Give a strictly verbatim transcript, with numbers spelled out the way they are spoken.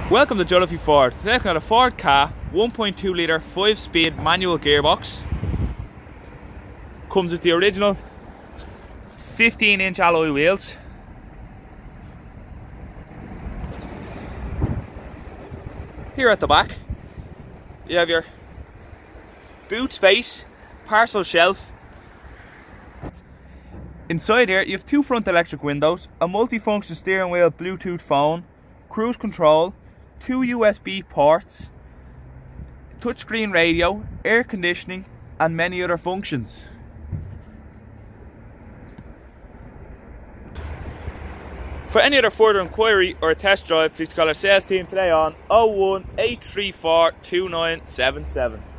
Welcome to Jolliffe Ford. Today I've got a Ford K A one point two litre five speed manual gearbox. Comes with the original fifteen inch alloy wheels. Here at the back you have your boot space, parcel shelf. Inside here you have two front electric windows, a multifunction steering wheel, Bluetooth phone, cruise control, two U S B ports, touchscreen radio, air conditioning and many other functions. For any other further inquiry or a test drive, please call our sales team today on oh one, eight three four, two nine seven seven.